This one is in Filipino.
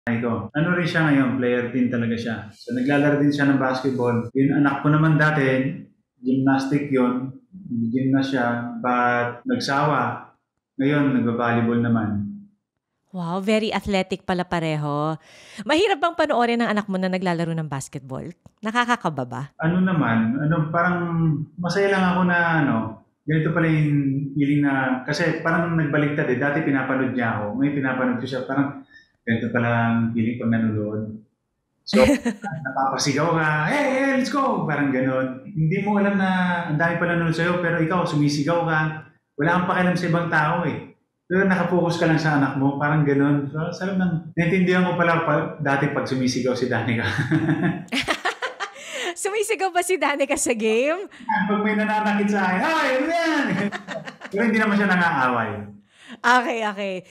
Ito. Ano rin siya ngayon, player din talaga siya. So naglalaro din siya ng basketball. Yung anak ko naman dati, gymnastic yun. Gymnast siya, but nagsawa. Ngayon, nagba-volleyball naman. Wow, very athletic pala pareho. Mahirap bang panoorin ng anak mo na naglalaro ng basketball? Nakakakaba ba? Ano naman, parang masaya lang ako na ganito pala yung feeling na, kasi parang nagbaliktad eh. Dati pinapanood niya ako, ngayon pinapanood ko siya, parang ganito pala ang feeling pag nanonood. So, napapasigaw ka, hey, let's go! Parang ganon. Hindi mo alam na ang dami pa nanonood sa'yo, pero ikaw, sumisigaw ka. Wala kang pakialam sa ibang tao eh. Pero nakafocus ka lang sa anak mo, parang ganon. So, sabi nang, naintindihan ko pala dati pag sumisigaw si Danica. Sumisigaw ba si Danica sa game? Pag may nananakit sa akin, ay, ano yan? Pero hindi naman siya nangaaway. Okay.